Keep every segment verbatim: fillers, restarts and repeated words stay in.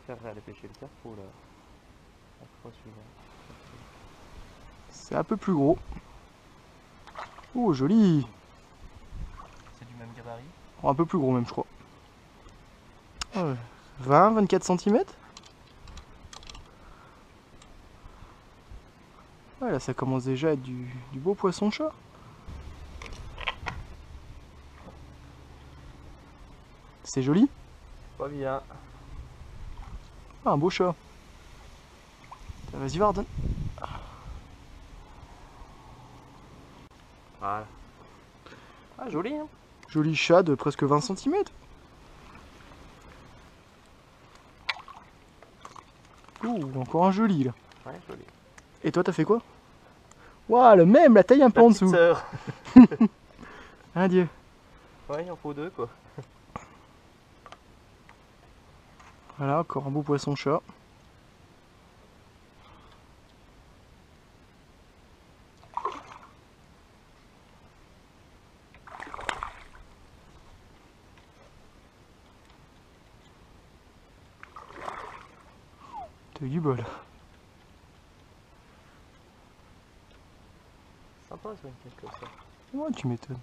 préférerais aller pêcher le carpo là. La fois suivante. C'est un peu plus gros. Oh, joli. C'est du même gabarit? Oh, un peu plus gros même, je crois. Ouais. vingt, vingt-quatre centimètres. Ouais, là ça commence déjà à être du, du beau poisson-chat. C'est joli. Pas bien. Ah, un beau chat. Vas-y, Varden. Voilà. Ah, joli hein. Joli chat de presque vingt centimètres. Ouh, encore un joli là. Ouais, joli. Et toi, t'as fait quoi? Waouh, le même, la taille un peu en dessous. Sœur. Adieu. Ouais, il en faut deux quoi. Voilà, encore un beau poisson-chat. T'as eu du bol. Sympa ça, une quête comme ça. Ouais, tu m'étonnes.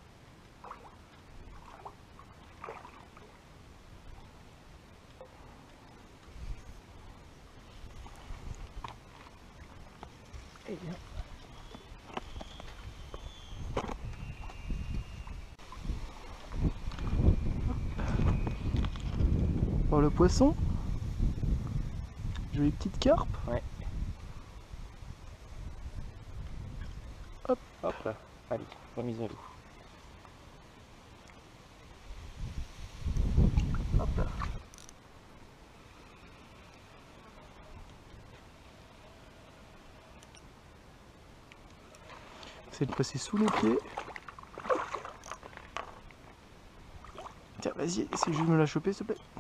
Eh bien. Oh, le poisson. Jolie petite carpe. Ouais. Hop. Hop là. Allez, remise à l'eau. Hop là. Essaye de passer sous les pieds. Tiens, vas-y, essaye juste de me la choper, s'il te plaît.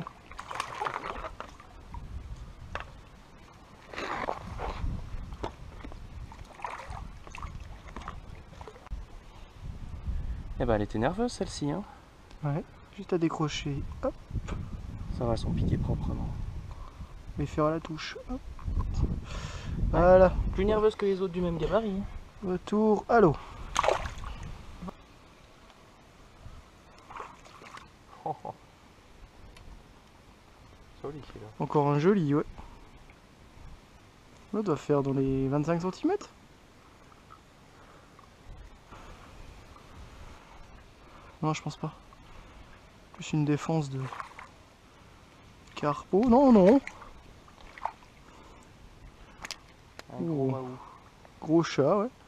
Eh ben elle était nerveuse celle-ci hein. Ouais, juste à décrocher. Hop, Ça va, son piqué proprement. les faire à la touche. Hop. Voilà. Plus nerveuse que les autres du même gabarit. Hein. Retour à l'eau. Oh, oh. Joli celui-là. Encore un joli, ouais. On doit faire dans les vingt-cinq centimètres. Non, je pense pas. Plus une défense de carpo. Non, non. Un gros Oh. waouh. Gros chat, ouais.